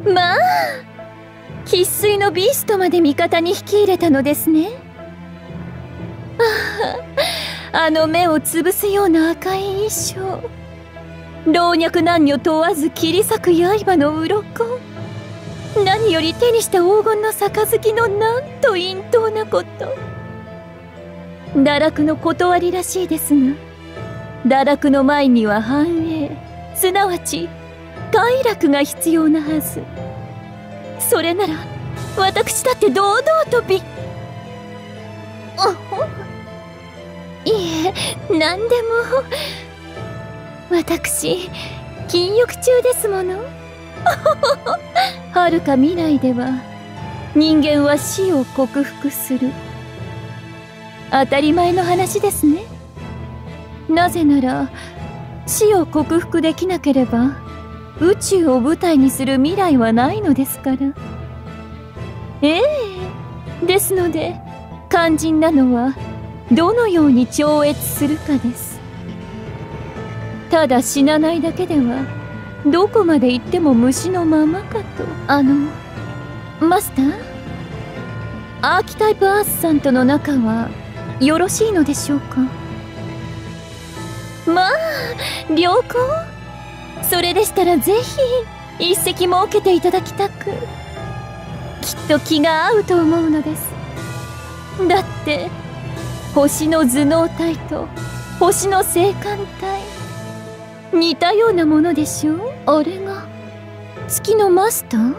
まあ、生粋のビーストまで味方に引き入れたのですね。あの目を潰すような赤い衣装、老若男女問わず切り裂く刃の鱗、何より手にした黄金の杯のなんと陰頭なこと。堕落の断りらしいですが、堕落の前には繁栄、すなわち快楽が必要なはず。それなら私だって堂々といえ、何でも。私禁欲中ですもの。遥か未来では人間は死を克服する。当たり前の話ですね。なぜなら死を克服できなければ宇宙を舞台にする未来はないのですから。ですので肝心なのはどのように超越するかです。ただ死なないだけではどこまで行っても虫のままかと。マスター、アーキタイプアースさんとの仲はよろしいのでしょうか。まあ良好。それでしたらぜひ一席設けていただきたく、きっと気が合うと思うのです。だって星の頭脳体と星の星間体、似たようなものでしょう。あれが月のマスター？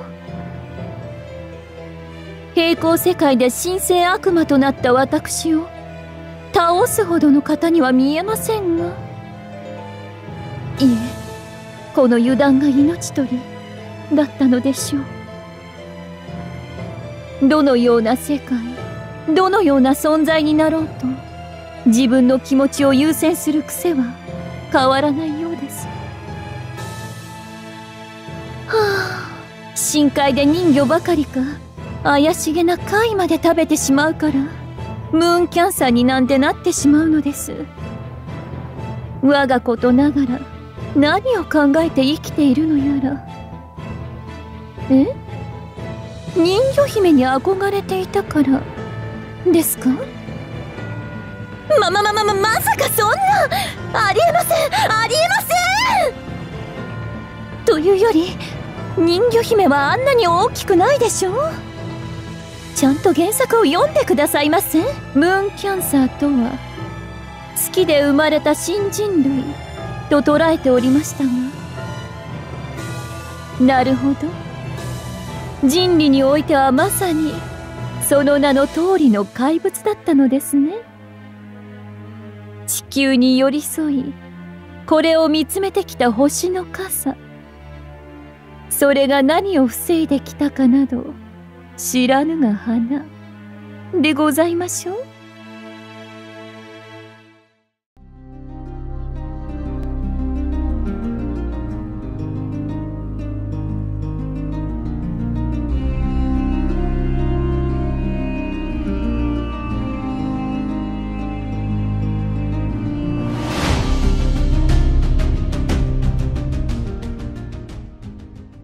平行世界で神聖悪魔となった私を倒すほどの方には見えませんが。いえ、この油断が命取りだったのでしょう。どのような世界、どのような存在になろうと自分の気持ちを優先する癖は変わらないようです。深海で人魚ばかりか怪しげな貝まで食べてしまうからムーンキャンサーになんてなってしまうのです。我がことながら何を考えて生きているのやら。人魚姫に憧れていたからですか？まさかそんな、ありえません、ありえません。というより人魚姫はあんなに大きくないでしょう。ちゃんと原作を読んでくださいませ。ムーンキャンサーとは月で生まれた新人類と捉えておりましたが、なるほど、人類においてはまさにその名の通りの怪物だったのですね。地球に寄り添いこれを見つめてきた星の傘、それが何を防いできたかなど知らぬが花でございましょう。